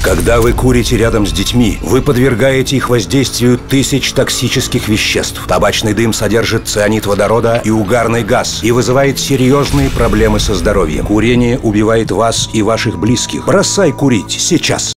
Когда вы курите рядом с детьми, вы подвергаете их воздействию тысяч токсических веществ. Табачный дым содержит цианид водорода и угарный газ и вызывает серьезные проблемы со здоровьем. Курение убивает вас и ваших близких. Бросай курить сейчас.